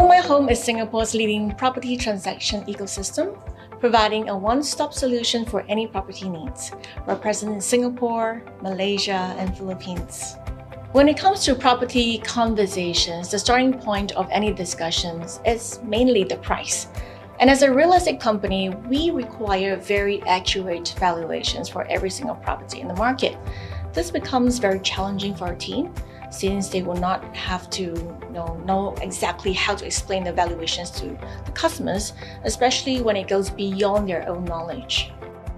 OhMyHome is Singapore's leading property transaction ecosystem, providing a one-stop solution for any property needs. We're present in Singapore, Malaysia, and Philippines. When it comes to property conversations, the starting point of any discussions is mainly the price. And as a real estate company, we require very accurate valuations for every single property in the market. This becomes very challenging for our team, since they will not have to know exactly how to explain the valuations to the customers, especially when it goes beyond their own knowledge.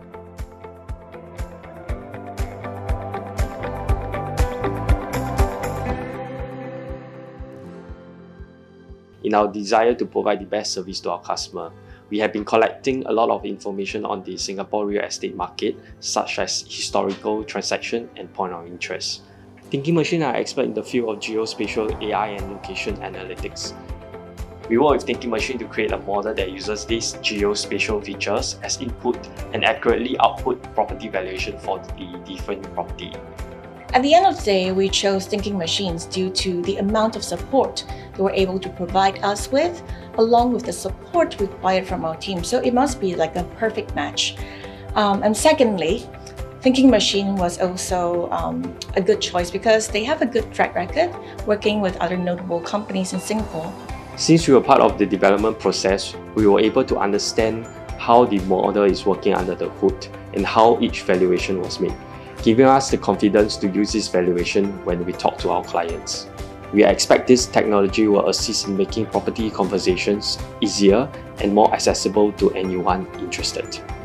In our desire to provide the best service to our customer, we have been collecting a lot of information on the Singapore real estate market, such as historical transaction and point of interest. Thinking Machine are expert in the field of geospatial AI and location analytics. We work with Thinking Machine to create a model that uses these geospatial features as input and accurately output property valuation for the different property. At the end of the day, we chose Thinking Machines due to the amount of support they were able to provide us with, along with the support required from our team. So it must be like a perfect match. And secondly, Thinking Machine was also a good choice because they have a good track record working with other notable companies in Singapore. Since we were part of the development process, we were able to understand how the model is working under the hood and how each valuation was made, giving us the confidence to use this valuation when we talk to our clients. We expect this technology will assist in making property conversations easier and more accessible to anyone interested.